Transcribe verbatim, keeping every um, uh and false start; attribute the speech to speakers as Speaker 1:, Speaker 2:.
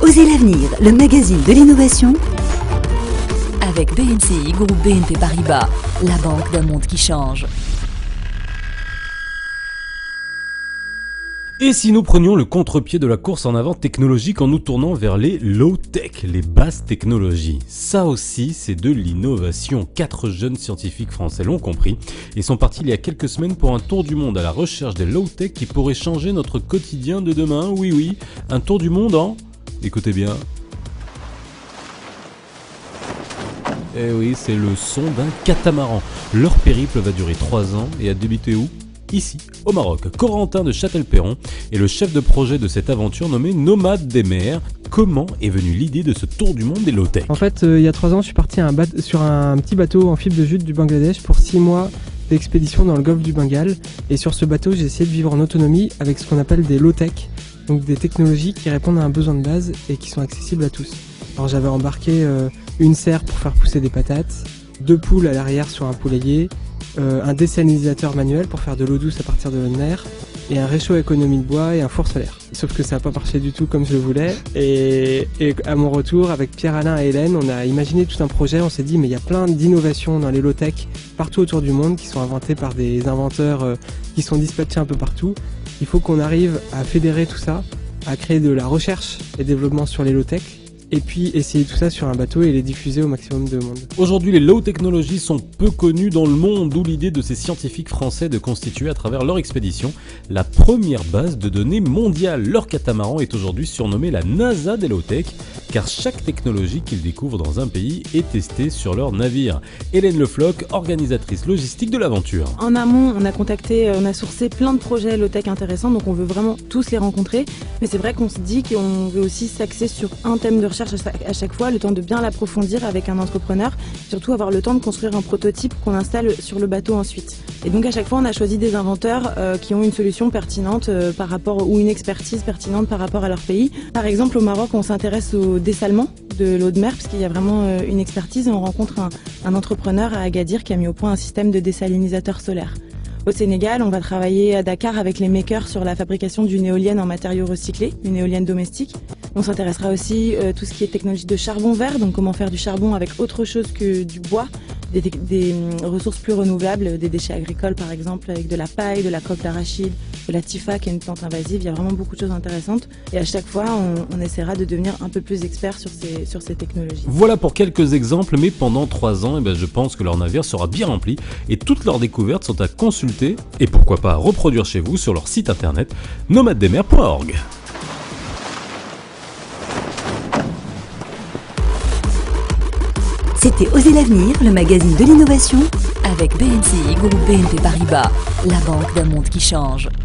Speaker 1: Osez l'avenir, le magazine de l'innovation avec B N C I, groupe B N P Paribas, la banque d'un monde qui change.
Speaker 2: Et si nous prenions le contre-pied de la course en avant technologique en nous tournant vers les low-tech, les basses technologies? Ça aussi, c'est de l'innovation. Quatre jeunes scientifiques français l'ont compris et sont partis il y a quelques semaines pour un tour du monde à la recherche des low-tech qui pourraient changer notre quotidien de demain. Oui, oui, un tour du monde en... Écoutez bien. Eh oui, c'est le son d'un catamaran. Leur périple va durer trois ans et a débuté où? Ici, au Maroc. Corentin de Châtel-Perron est le chef de projet de cette aventure nommée Nomades des mers. Comment est venue l'idée de ce tour du monde des low-tech?
Speaker 3: En fait, euh, il y a trois ans, je suis parti un bat- sur un petit bateau en fibre de jute du Bangladesh pour six mois d'expédition dans le golfe du Bengale. Et sur ce bateau, j'ai essayé de vivre en autonomie avec ce qu'on appelle des low-tech, donc des technologies qui répondent à un besoin de base et qui sont accessibles à tous. Alors j'avais embarqué euh, une serre pour faire pousser des patates, deux poules à l'arrière sur un poulailler, Euh, un désalinisateur manuel pour faire de l'eau douce à partir de l'eau de mer, et un réchaud à économie de bois et un four solaire. Sauf que ça n'a pas marché du tout comme je le voulais, et, et à mon retour avec Pierre-Alain et Hélène, on a imaginé tout un projet. On s'est dit mais il y a plein d'innovations dans les low-tech partout autour du monde qui sont inventées par des inventeurs euh, qui sont dispatchés un peu partout. Il faut qu'on arrive à fédérer tout ça, à créer de la recherche et développement sur les low-tech, et puis essayer tout ça sur un bateau et les diffuser au maximum de monde.
Speaker 2: Aujourd'hui, les low technologies sont peu connues dans le monde, d'où l'idée de ces scientifiques français de constituer à travers leur expédition la première base de données mondiale. Leur catamaran est aujourd'hui surnommé la NASA des low tech, car chaque technologie qu'ils découvrent dans un pays est testée sur leur navire. Hélène Lefloc, organisatrice logistique de l'aventure.
Speaker 4: En amont, on a contacté, on a sourcé plein de projets low-tech intéressants, donc on veut vraiment tous les rencontrer. Mais c'est vrai qu'on se dit qu'on veut aussi s'axer sur un thème de recherche à chaque fois, le temps de bien l'approfondir avec un entrepreneur, surtout avoir le temps de construire un prototype qu'on installe sur le bateau ensuite. Et donc à chaque fois on a choisi des inventeurs euh, qui ont une solution pertinente euh, par rapport, ou une expertise pertinente par rapport à leur pays. Par exemple au Maroc on s'intéresse au dessalement de l'eau de mer parce qu'il y a vraiment euh, une expertise, et on rencontre un, un entrepreneur à Agadir qui a mis au point un système de désalinisateur solaire. Au Sénégal, on va travailler à Dakar avec les makers sur la fabrication d'une éolienne en matériaux recyclés, une éolienne domestique. On s'intéressera aussi à euh, tout ce qui est technologie de charbon vert, donc comment faire du charbon avec autre chose que du bois, des, des, des ressources plus renouvelables, des déchets agricoles par exemple, avec de la paille, de la coque d'arachide, de la tifa qui est une plante invasive. Il y a vraiment beaucoup de choses intéressantes, et à chaque fois on, on essaiera de devenir un peu plus expert sur ces, sur ces technologies.
Speaker 2: Voilà pour quelques exemples, mais pendant trois ans, eh ben, je pense que leur navire sera bien rempli et toutes leurs découvertes sont à consulter et pourquoi pas à reproduire chez vous sur leur site internet nomades des mers point org.
Speaker 1: C'était Osez l'avenir, le magazine de l'innovation avec B N C I, groupe B N P Paribas, la banque d'un monde qui change.